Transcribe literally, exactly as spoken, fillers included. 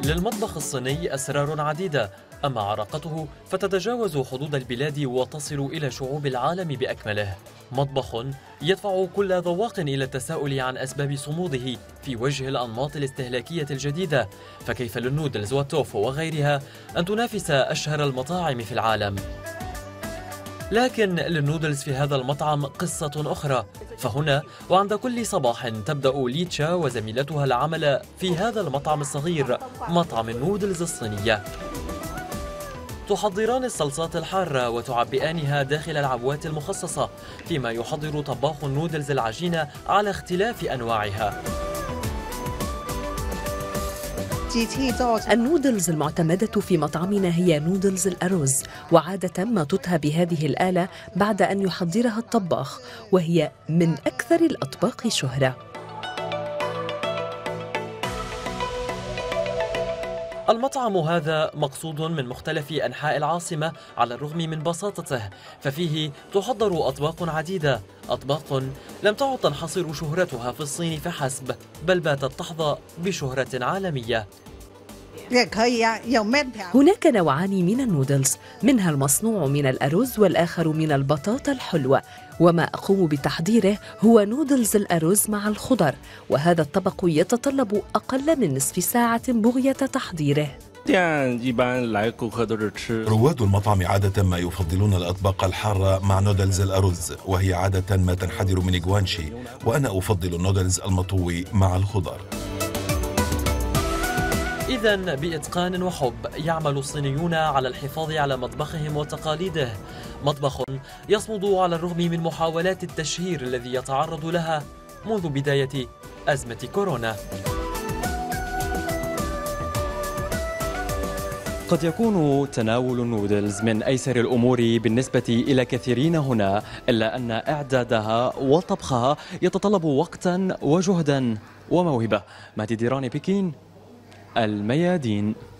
للمطبخ الصيني أسرار عديدة، أما عراقته فتتجاوز حدود البلاد وتصل إلى شعوب العالم بأكمله. مطبخ يدفع كل ذواق إلى التساؤل عن أسباب صموده في وجه الأنماط الاستهلاكية الجديدة، فكيف للنودلز والتوفو وغيرها أن تنافس أشهر المطاعم في العالم؟ لكن للنودلز في هذا المطعم قصة أخرى، فهنا وعند كل صباح تبدأ ليتشا وزميلتها العمل في هذا المطعم الصغير، مطعم النودلز الصينية. تحضران الصلصات الحارة وتعبئانها داخل العبوات المخصصة، فيما يحضر طباخ النودلز العجينة على اختلاف أنواعها. النودلز المعتمدة في مطعمنا هي نودلز الأرز، وعادة ما تطهى بهذه الآلة بعد أن يحضرها الطباخ، وهي من أكثر الأطباق شهرة. المطعم هذا مقصود من مختلف أنحاء العاصمة على الرغم من بساطته، ففيه تحضر أطباق عديدة، أطباق لم تعد تنحصر شهرتها في الصين فحسب، بل باتت تحظى بشهرة عالمية. هناك نوعان من النودلز، منها المصنوع من الأرز والآخر من البطاطا الحلوة، وما أقوم بتحضيره هو نودلز الأرز مع الخضر، وهذا الطبق يتطلب أقل من نصف ساعة بغية تحضيره. رواد المطعم عادة ما يفضلون الأطباق الحارة مع نودلز الأرز، وهي عادة ما تنحدر من جوانشي، وأنا أفضل النودلز المطوي مع الخضر. إذن بإتقان وحب يعمل الصينيون على الحفاظ على مطبخهم وتقاليده، مطبخ يصمد على الرغم من محاولات التشهير الذي يتعرض لها منذ بداية أزمة كورونا. قد يكون تناول النودلز من أيسر الأمور بالنسبة إلى كثيرين هنا، إلا أن إعدادها وطبخها يتطلب وقتا وجهدا وموهبة. مهدي ديراني، بكين، الميادين.